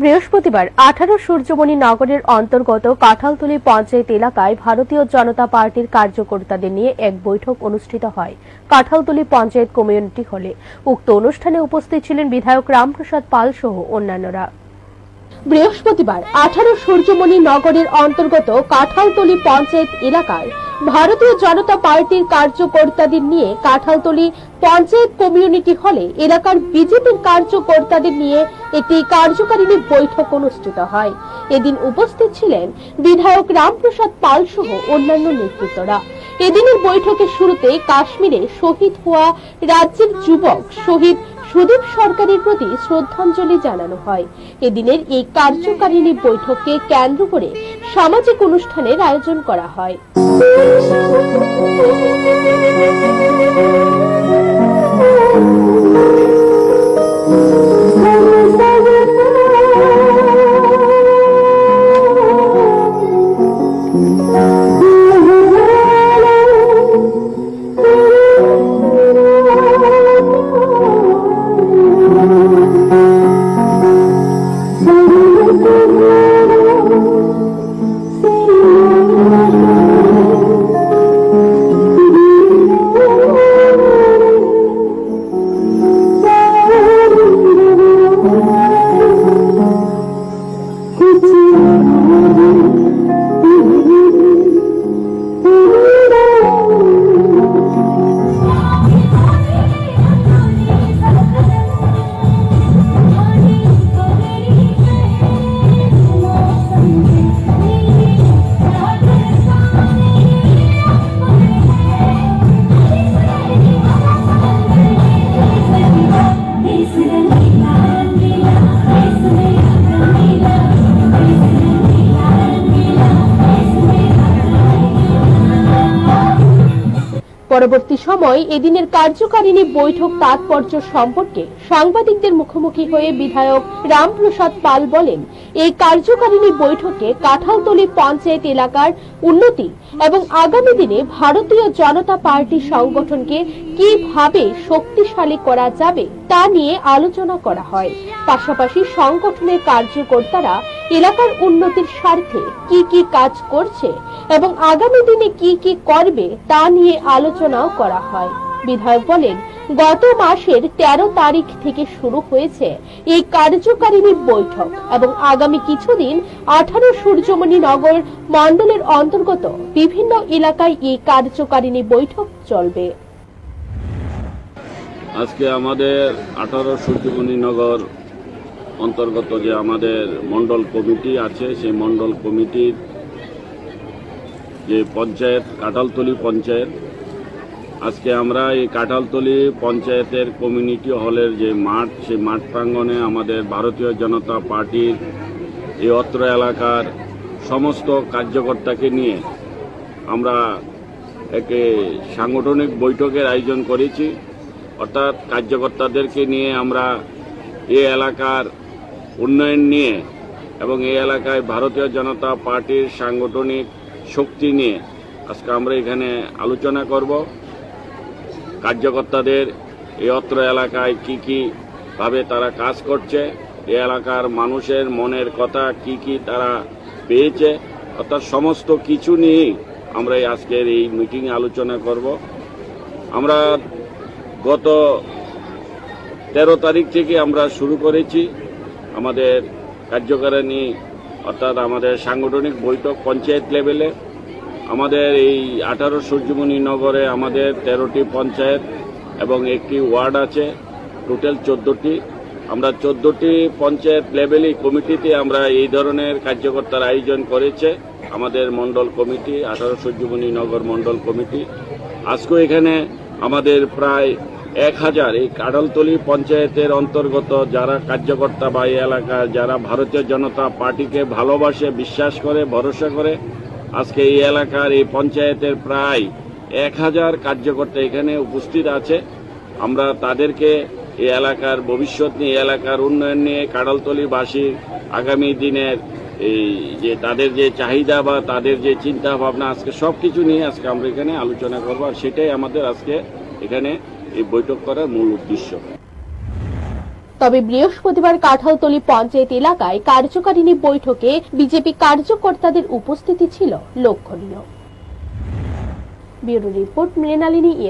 বৃহস্পতিবার 18 সূর্যমণি নগরের অন্তর্গত কাঁঠালতলী পঞ্চায়েত এলাকায় ভারতীয় জনতা পার্টির কার্যকর্তাদের নিয়ে এক বৈঠক অনুষ্ঠিত হয় কাঁঠালতলী পঞ্চায়েত কমিউনিটি হলে। উক্ত অনুষ্ঠানে উপস্থিত ছিলেন বিধায়ক রামপ্রসাদ পাল সহ অন্যান্যরা। বৃহস্পতিবার 18 সূর্যমণি নগরের অন্তর্গত কাঁঠালতলী পঞ্চায়েত এলাকায় ভারতীয় জনতা পার্টির কার্যকর্তাদের নিয়ে কাঁঠালতলী পঞ্চায়েত কমিউনিটি হলে এলাকার বিজেপির কার্যকর্তাদের নিয়ে একটি কার্যকারিণী বৈঠক অনুষ্ঠিত হয়। এদিন উপস্থিত ছিলেন বিধায়ক রামপ্রসাদ পাল সহ অন্যান্য নেতৃত্বরা। এদিনের বৈঠকের শুরুতে কাশ্মীরে শহীদ হওয়া রাজ্যের যুবক শহীদ সুদীপ সরকারের প্রতি শ্রদ্ধাঞ্জলি জানানো হয়। এদিনের এই কার্যকারিণী বৈঠককে কেন্দ্র করে সামাজিক অনুষ্ঠানের আয়োজন করা হয়। পরবর্তী সময় এদিনের কার্যকারিণী বৈঠক তাৎপর্য সম্পর্কে সাংবাদিকদের মুখোমুখি হয়ে বিধায়ক রামপ্রসাদ পাল বলেন, এই কার্যকারিণী বৈঠকে কাঁঠালতলী পঞ্চায়েত এলাকার উন্নতি এবং আগামী দিনে ভারতীয় জনতা পার্টি সংগঠনকে কিভাবে শক্তিশালী করা যাবে তা নিয়ে আলোচনা করা হয়। পাশাপাশি সংগঠনের কার্যকর্তারা এলাকার উন্নতির স্বার্থে কি কি কাজ করছে এবং আগামী দিনে কি কি করবে তা নিয়ে আলোচনাও করা হয়। বিধায়ক বলেন, গত মাসের 13 তারিখ থেকে শুরু হয়েছে এই কার্যকারিণী বৈঠক এবং আগামী কিছুদিন 18 সূর্যমণি নগর মণ্ডলের অন্তর্গত বিভিন্ন এলাকায় এই কার্যকারিণী বৈঠক চলবে। আজকে আমাদের 18 সূর্যমণি নগর অন্তর্গত যে আমাদের মণ্ডল কমিটি আছে, সেই মণ্ডল কমিটির যে পঞ্চায়েত কাঁঠালতলী পঞ্চায়েত, আজকে আমরা এই কাঁঠালতলী পঞ্চায়েতের কমিউনিটি হলের যে মাঠ, সেই মাঠ প্রাঙ্গণে আমাদের ভারতীয় জনতা পার্টির এই অত্র এলাকার সমস্ত কার্যকর্তাকে নিয়ে আমরা একে সাংগঠনিক বৈঠকের আয়োজন করেছি। অর্থাৎ কার্যকর্তাদেরকে নিয়ে আমরা এই এলাকার উন্নয়ন নিয়ে এবং এই এলাকায় ভারতীয় জনতা পার্টির সাংগঠনিক শক্তি নিয়ে আজকে আমরা এখানে আলোচনা করব। কার্যকর্তাদের এই অত্র এলাকায় কি কি ভাবে তারা কাজ করছে, এই এলাকার মানুষের মনের কথা কি কি তারা পেয়েছে, অর্থাৎ সমস্ত কিছু নিয়েই আমরা আজকের এই মিটিংয়ে আলোচনা করব। আমরা গত 13 তারিখ থেকে আমরা শুরু করেছি আমাদের কার্যকারিণী, অর্থাৎ আমাদের সাংগঠনিক বৈঠক পঞ্চায়েত লেভেলে। আমাদের এই 18 সূর্যমণি নগরে আমাদের 13টি পঞ্চায়েত এবং একটি ওয়ার্ড আছে, টোটাল 14টি। আমরা 14টি পঞ্চায়েত লেভেলে কমিটিতে আমরা এই ধরনের কার্যকর্তার আয়োজন করেছে আমাদের মণ্ডল কমিটি, 18 সূর্যমণি নগর মণ্ডল কমিটি। আজকে এখানে আমাদের প্রায় 1000 এই কাঁঠালতলী পঞ্চায়েতের অন্তর্গত যারা কার্যকর্তা বা এই এলাকার যারা ভারতীয় জনতা পার্টিকে ভালোবাসে, বিশ্বাস করে, ভরসা করে, আজকে এই এলাকার এই পঞ্চায়েতের প্রায় 1000 কার্যকর্তা এখানে উপস্থিত আছে। আমরা তাদেরকে এই এলাকার ভবিষ্যৎ নিয়ে, এলাকার উন্নয়ন নিয়ে, কাঁঠালতলীবাসীর আগামী দিনের এই যে তাদের যে চাহিদা বা তাদের যে চিন্তা ভাবনা, আজকে সবকিছু নিয়ে আজকে আমরা এখানে আলোচনা করব। আর সেটাই আমাদের আজকে এখানে এই বৈঠক করার মূল উদ্দেশ্য। তবে বৃহস্পতিবার কাঁঠালতলী পঞ্চায়েত এলাকায় কার্যকারিণী বৈঠকে বিজেপি কার্যকর্তাদের উপস্থিতি ছিল লক্ষণীয়। Bureau report Mrinalini.